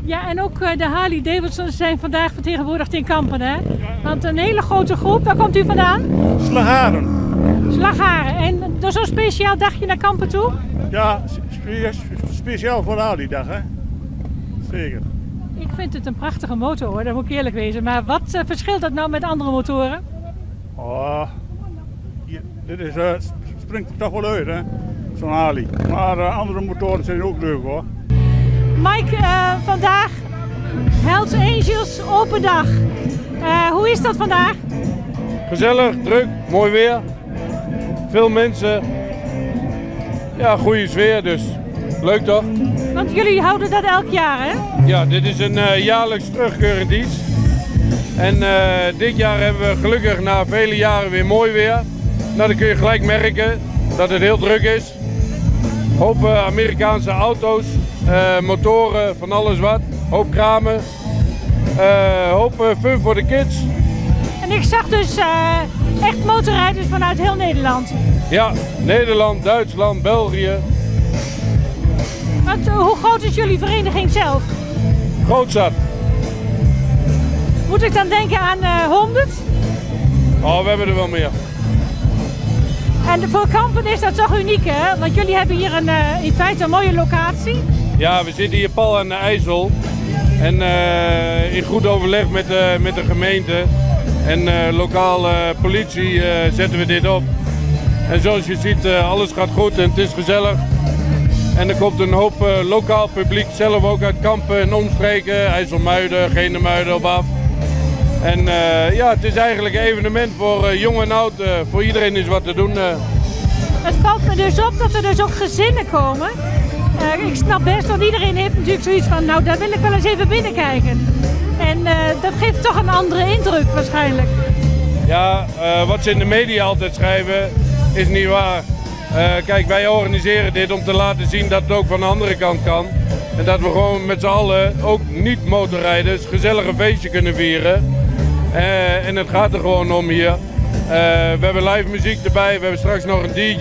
Ja, en ook de Harley Davidsons zijn vandaag vertegenwoordigd in Kampen, hè? Want een hele grote groep, waar komt u vandaan? Slagharen. Slagharen. En door zo'n speciaal dagje naar Kampen toe? Ja, speciaal voor de Harley-dag, hè? Zeker. Ik vind het een prachtige motor, hoor, dat moet ik eerlijk wezen. Maar wat verschilt dat nou met andere motoren? Oh, dit springt er toch wel uit, hè? Zo'n Harley. Maar andere motoren zijn ook leuk, hoor. Mike, vandaag Hells Angels open dag. Hoe is dat vandaag? Gezellig, druk, mooi weer. Veel mensen. Ja, goede sfeer, dus leuk toch? Want jullie houden dat elk jaar, hè? Ja, dit is een jaarlijks terugkerend iets. En dit jaar hebben we gelukkig na vele jaren weer mooi weer. Nou, dan kun je gelijk merken dat het heel druk is. Hoop Amerikaanse auto's, motoren, van alles wat. Hoop kramen. Hoop fun voor de kids. En ik zag dus echt motorrijders vanuit heel Nederland. Ja, Nederland, Duitsland, België. Hoe groot is jullie vereniging zelf? Groot zat. Moet ik dan denken aan 100? Oh, we hebben er wel meer. En voor Kampen is dat toch uniek, hè? Want jullie hebben hier in feite een mooie locatie. Ja, we zitten hier pal aan de IJssel. En in goed overleg met de gemeente en lokale politie zetten we dit op. En zoals je ziet, alles gaat goed en het is gezellig. En er komt een hoop lokaal publiek, zelf ook uit Kampen en omstreken, IJsselmuiden, Genemuiden op af. En ja, het is eigenlijk een evenement voor jong en oud, voor iedereen is wat te doen. Het valt me dus op dat er dus ook gezinnen komen. Ik snap best, want iedereen heeft natuurlijk zoiets van, nou daar wil ik wel eens even binnenkijken. En dat geeft toch een andere indruk waarschijnlijk. Ja, wat ze in de media altijd schrijven is niet waar. Kijk, wij organiseren dit om te laten zien dat het ook van de andere kant kan. En dat we gewoon met z'n allen, ook niet-motorrijders, gezellig een feestje kunnen vieren. En het gaat er gewoon om hier. We hebben live muziek erbij, we hebben straks nog een DJ.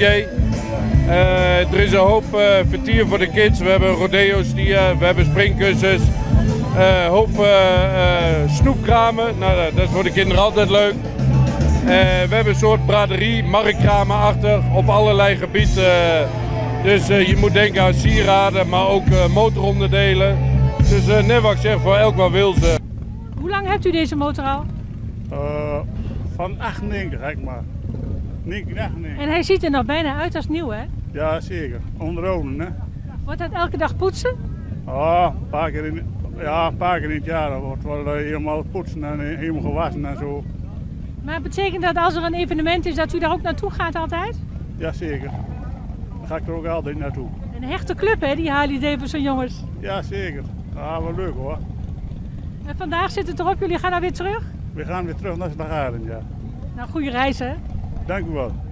Er is een hoop vertier voor de kids, we hebben rodeo's hier, we hebben springkussens. Hoop snoepkramen, nou, dat is voor de kinderen altijd leuk. We hebben een soort braderie, marktkramen achter op allerlei gebieden. Dus je moet denken aan sieraden, maar ook motoronderdelen. Dus net wat ik zeg, voor elk wat wil ze. Hoe lang hebt u deze motor al? Van 98, zeg maar. 1998. En hij ziet er nog bijna uit als nieuw, hè? Ja, zeker. Onderhouden, hè. Wordt dat elke dag poetsen? Oh, een paar keer in het jaar. Dan wordt wel helemaal poetsen en helemaal gewassen en zo. Maar betekent dat als er een evenement is dat u daar ook naartoe gaat altijd? Ja, zeker. Dan ga ik er ook altijd naartoe. Een hechte club, hè, die Harley Davidson jongens. Ja, zeker. Ja, wel leuk hoor. En vandaag zit het erop, jullie gaan nou weer terug? We gaan weer terug naar Slagharen, ja. Nou, goede reis, hè? Dank u wel.